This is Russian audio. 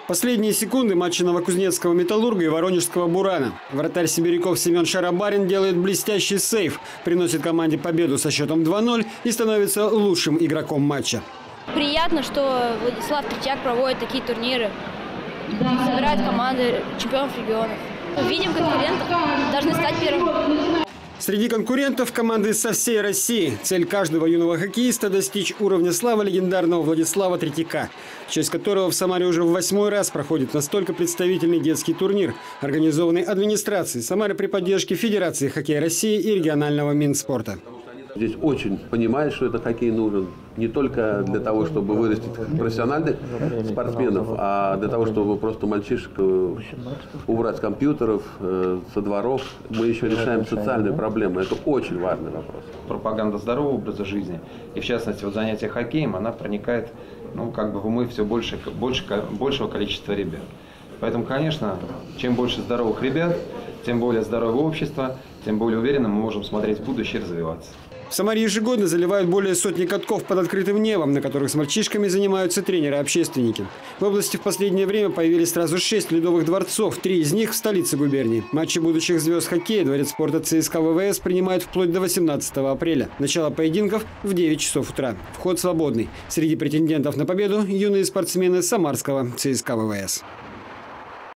Последние секунды матча новокузнецкого «Металлурга» и воронежского «Бурана». Вратарь сибиряков Семен Шарабарин делает блестящий сейв, приносит команде победу со счетом 2-0 и становится лучшим игроком матча. Приятно, что Владислав Третьяк проводит такие турниры, собирает команды чемпионов регионов. Видим конкурентов, должны стать первыми. Среди конкурентов команды со всей России. Цель каждого юного хоккеиста – достичь уровня славы легендарного Владислава Третьяка, в честь которого в Самаре уже в 8-й раз проходит настолько представительный детский турнир, организованный администрацией Самары при поддержке Федерации хоккея России и регионального Минспорта. Здесь очень понимают, что этот хоккей нужен не только для того, чтобы вырастить профессиональных спортсменов, а для того, чтобы просто мальчишек убрать с компьютеров, со дворов. Мы еще решаем социальные проблемы. Это очень важный вопрос. Пропаганда здорового образа жизни, и в частности вот занятие хоккеем, она проникает в умы все большего количества ребят. Поэтому, конечно, чем больше здоровых ребят, тем более здоровое общество, тем более уверенно мы можем смотреть в будущее и развиваться. В Самаре ежегодно заливают более сотни катков под открытым небом, на которых с мальчишками занимаются тренеры-общественники. В области в последнее время появились сразу 6 ледовых дворцов, 3 из них в столице губернии. Матчи будущих звезд хоккея Дворец спорта ЦСКА ВВС принимает вплоть до 18 апреля. Начало поединков в 9 часов утра. Вход свободный. Среди претендентов на победу юные спортсмены самарского ЦСКА ВВС.